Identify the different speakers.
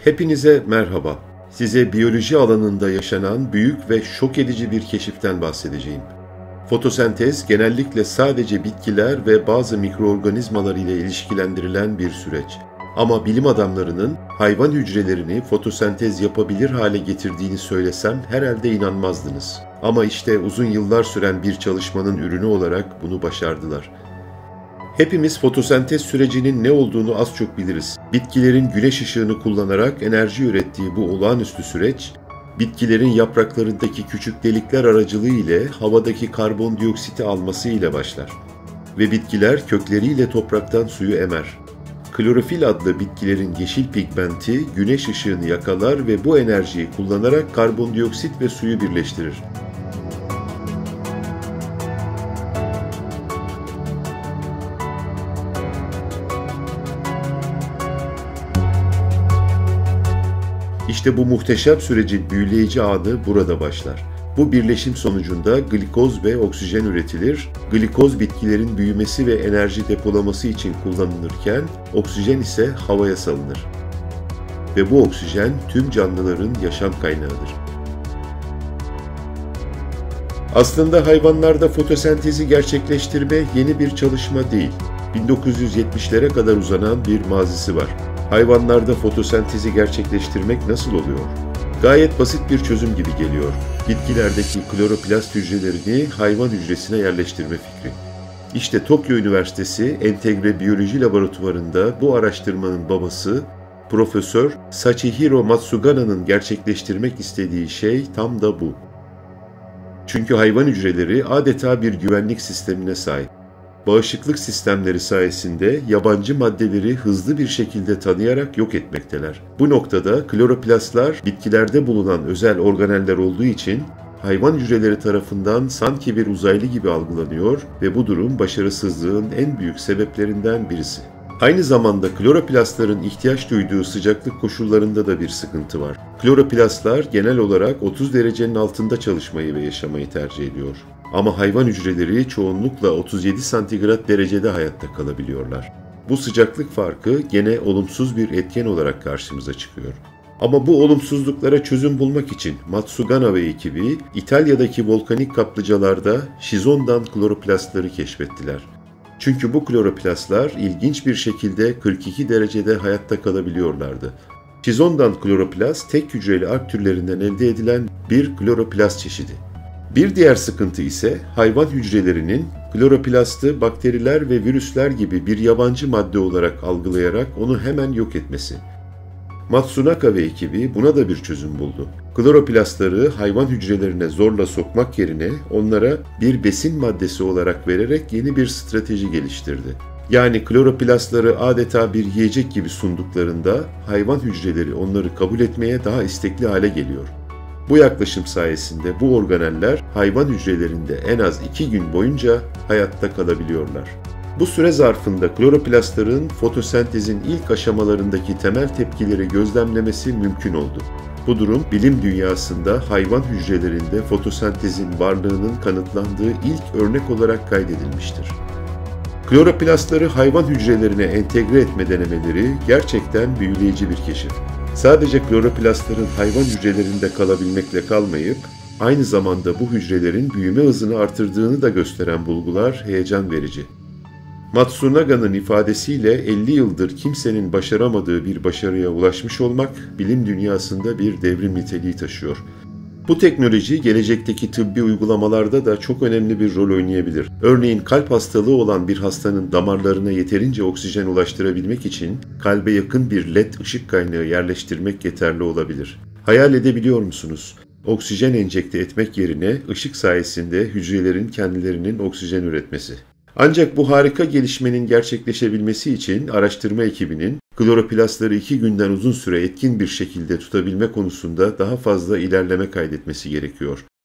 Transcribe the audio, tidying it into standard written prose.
Speaker 1: Hepinize merhaba. Size biyoloji alanında yaşanan büyük ve şok edici bir keşiften bahsedeceğim. Fotosentez genellikle sadece bitkiler ve bazı mikroorganizmalar ile ilişkilendirilen bir süreç. Ama bilim adamlarının hayvan hücrelerini fotosentez yapabilir hale getirdiğini söylesem herhalde inanmazdınız. Ama işte uzun yıllar süren bir çalışmanın ürünü olarak bunu başardılar. Hepimiz fotosentez sürecinin ne olduğunu az çok biliriz. Bitkilerin güneş ışığını kullanarak enerji ürettiği bu olağanüstü süreç, bitkilerin yapraklarındaki küçük delikler aracılığı ile havadaki karbondioksiti alması ile başlar. Ve bitkiler kökleriyle topraktan suyu emer. Klorofil adlı bitkilerin yeşil pigmenti güneş ışığını yakalar ve bu enerjiyi kullanarak karbondioksit ve suyu birleştirir. İşte bu muhteşem sürecin büyüleyici anı burada başlar. Bu birleşim sonucunda glikoz ve oksijen üretilir. Glikoz bitkilerin büyümesi ve enerji depolaması için kullanılırken oksijen ise havaya salınır. Ve bu oksijen tüm canlıların yaşam kaynağıdır. Aslında hayvanlarda fotosentezi gerçekleştirme yeni bir çalışma değil. 1970'lere kadar uzanan bir mazisi var. Hayvanlarda fotosentezi gerçekleştirmek nasıl oluyor? Gayet basit bir çözüm gibi geliyor. Bitkilerdeki kloroplast hücrelerini hayvan hücresine yerleştirme fikri. İşte Tokyo Üniversitesi Entegre Biyoloji Laboratuvarı'nda bu araştırmanın babası, Profesör Sachihiro Matsugana'nın gerçekleştirmek istediği şey tam da bu. Çünkü hayvan hücreleri adeta bir güvenlik sistemine sahip. Bağışıklık sistemleri sayesinde yabancı maddeleri hızlı bir şekilde tanıyarak yok etmekteler. Bu noktada kloroplastlar bitkilerde bulunan özel organeller olduğu için hayvan hücreleri tarafından sanki bir uzaylı gibi algılanıyor ve bu durum başarısızlığın en büyük sebeplerinden birisi. Aynı zamanda kloroplastların ihtiyaç duyduğu sıcaklık koşullarında da bir sıkıntı var. Kloroplastlar genel olarak 30 derecenin altında çalışmayı ve yaşamayı tercih ediyor. Ama hayvan hücreleri çoğunlukla 37 santigrat derecede hayatta kalabiliyorlar. Bu sıcaklık farkı gene olumsuz bir etken olarak karşımıza çıkıyor. Ama bu olumsuzluklara çözüm bulmak için Matsugana ve ekibi İtalya'daki volkanik kaplıcalarda şizondan kloroplastları keşfettiler. Çünkü bu kloroplastlar ilginç bir şekilde 42 derecede hayatta kalabiliyorlardı. Şizondan kloroplast tek hücreli alg türlerinden elde edilen bir kloroplast çeşidi. Bir diğer sıkıntı ise hayvan hücrelerinin kloroplastı bakteriler ve virüsler gibi bir yabancı madde olarak algılayarak onu hemen yok etmesi. Matsunaka ve ekibi buna da bir çözüm buldu. Kloroplastları hayvan hücrelerine zorla sokmak yerine onlara bir besin maddesi olarak vererek yeni bir strateji geliştirdi. Yani kloroplastları adeta bir yiyecek gibi sunduklarında hayvan hücreleri onları kabul etmeye daha istekli hale geliyor. Bu yaklaşım sayesinde bu organeller hayvan hücrelerinde en az 2 gün boyunca hayatta kalabiliyorlar. Bu süre zarfında kloroplastların fotosentezin ilk aşamalarındaki temel tepkileri gözlemlemesi mümkün oldu. Bu durum bilim dünyasında hayvan hücrelerinde fotosentezin varlığının kanıtlandığı ilk örnek olarak kaydedilmiştir. Kloroplastları hayvan hücrelerine entegre etme denemeleri gerçekten büyüleyici bir keşif. Sadece kloroplastların hayvan hücrelerinde kalabilmekle kalmayıp, aynı zamanda bu hücrelerin büyüme hızını artırdığını da gösteren bulgular heyecan verici. Matsunaga'nın ifadesiyle 50 yıldır kimsenin başaramadığı bir başarıya ulaşmış olmak bilim dünyasında bir devrim niteliği taşıyor. Bu teknoloji gelecekteki tıbbi uygulamalarda da çok önemli bir rol oynayabilir. Örneğin kalp hastalığı olan bir hastanın damarlarına yeterince oksijen ulaştırabilmek için kalbe yakın bir LED ışık kaynağı yerleştirmek yeterli olabilir. Hayal edebiliyor musunuz? Oksijen enjekte etmek yerine ışık sayesinde hücrelerin kendilerinin oksijen üretmesi. Ancak bu harika gelişmenin gerçekleşebilmesi için araştırma ekibinin kloroplastları 2 günden uzun süre etkin bir şekilde tutabilme konusunda daha fazla ilerleme kaydetmesi gerekiyor.